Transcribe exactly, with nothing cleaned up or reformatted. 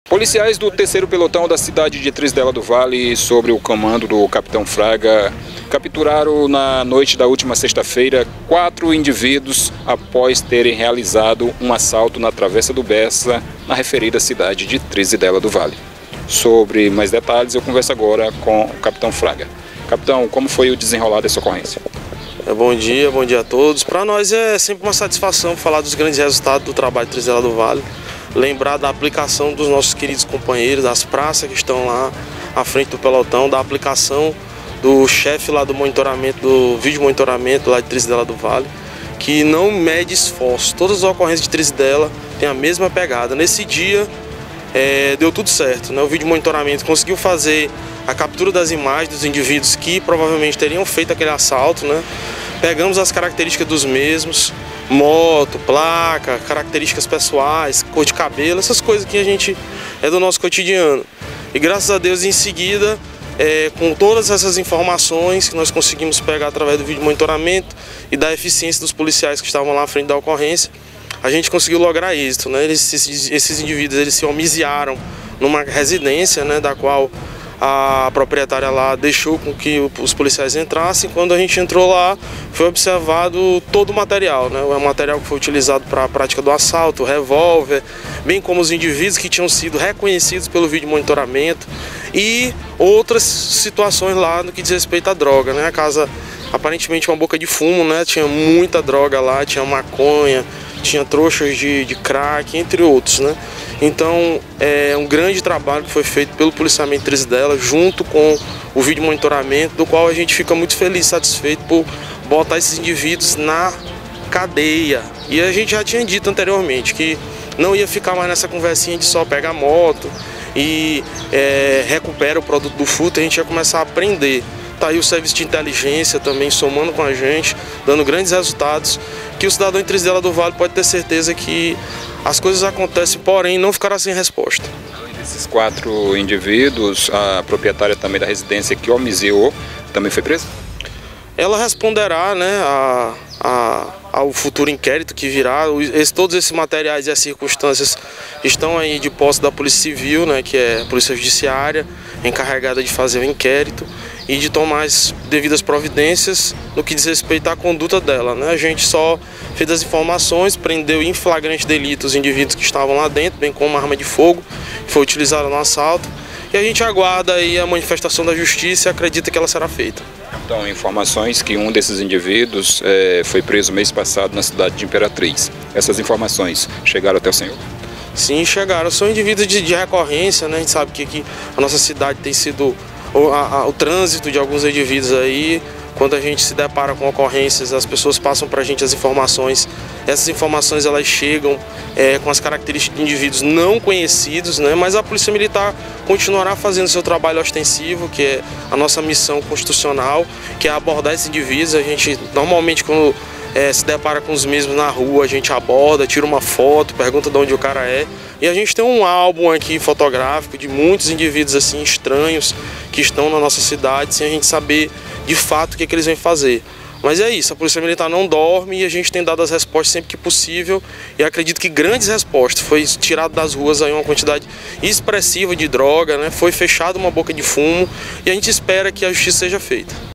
Policiais do terceiro pelotão da cidade de Três Dela do Vale, sob o comando do capitão Fraga, capturaram na noite da última sexta-feira quatro indivíduos após terem realizado um assalto na Travessa do Bessa, na referida cidade de Três Dela do Vale. Sobre mais detalhes, eu converso agora com o capitão Fraga. Capitão, como foi o desenrolar dessa ocorrência? Bom dia, bom dia a todos. Para nós é sempre uma satisfação falar dos grandes resultados do trabalho de Três Dela do Vale, lembrar da aplicação dos nossos queridos companheiros, das praças que estão lá à frente do pelotão, da aplicação do chefe lá do monitoramento, do vídeo monitoramento lá de Três Dela do Vale, que não mede esforço. Todas as ocorrências de Três Dela têm a mesma pegada. Nesse dia é, deu tudo certo, né? O vídeo monitoramento conseguiu fazer a captura das imagens dos indivíduos que provavelmente teriam feito aquele assalto, né? Pegamos as características dos mesmos, moto, placa, características pessoais, cor de cabelo, essas coisas que a gente é do nosso cotidiano. E graças a Deus, em seguida, é, com todas essas informações que nós conseguimos pegar através do vídeo monitoramento e da eficiência dos policiais que estavam lá à frente da ocorrência, a gente conseguiu lograr êxito, né? Eles, esses, esses indivíduos eles se homiziaram numa residência, né, da qual a proprietária lá deixou com que os policiais entrassem. Quando a gente entrou lá, foi observado todo o material, né? O material que foi utilizado para a prática do assalto, o revólver, bem como os indivíduos que tinham sido reconhecidos pelo vídeo monitoramento e outras situações lá no que diz respeito à droga, né? A casa, aparentemente uma boca de fumo, né? Tinha muita droga lá, tinha maconha, tinha trouxas de, de crack, entre outros, né? Então é um grande trabalho que foi feito pelo policiamento Três Dela, junto com o vídeo monitoramento, do qual a gente fica muito feliz, satisfeito por botar esses indivíduos na cadeia. E a gente já tinha dito anteriormente que não ia ficar mais nessa conversinha de só pegar moto e é, recupera o produto do furto, a gente ia começar a aprender. Tá aí o serviço de inteligência também somando com a gente, dando grandes resultados, que o cidadão em Três Dela do Vale pode ter certeza que as coisas acontecem, porém não ficará sem resposta. Além desses quatro indivíduos, a proprietária também da residência que homiziou também foi presa? Ela responderá, né, a, a, ao futuro inquérito que virá. Esse, todos esses materiais e as circunstâncias estão aí de posse da Polícia Civil, né, que é a Polícia Judiciária, encarregada de fazer o inquérito e de tomar as devidas providências no que diz respeito à conduta dela, né? A gente só fez as informações, prendeu em flagrante delito os indivíduos que estavam lá dentro, bem como uma arma de fogo que foi utilizada no assalto, e a gente aguarda aí a manifestação da justiça e acredita que ela será feita. Então, informações que um desses indivíduos é, foi preso mês passado na cidade de Imperatriz. Essas informações chegaram até o senhor? Sim, chegaram. São indivíduos de, de recorrência, né? A gente sabe que aqui a nossa cidade tem sido o, a, a, o trânsito de alguns indivíduos aí. Quando a gente se depara com ocorrências, as pessoas passam para a gente as informações. Essas informações elas chegam é, com as características de indivíduos não conhecidos, né? Mas a Polícia Militar continuará fazendo seu trabalho ostensivo, que é a nossa missão constitucional, que é abordar esses indivíduos. A gente normalmente quando é, se depara com os mesmos na rua, a gente aborda, tira uma foto, pergunta de onde o cara é. E a gente tem um álbum aqui fotográfico de muitos indivíduos assim estranhos que estão na nossa cidade, sem a gente saber de fato o que, é que eles vêm fazer. Mas é isso, a Polícia Militar não dorme e a gente tem dado as respostas sempre que possível, e acredito que grandes respostas. Foi tirado das ruas aí uma quantidade expressiva de droga, né? Foi fechada uma boca de fumo e a gente espera que a justiça seja feita.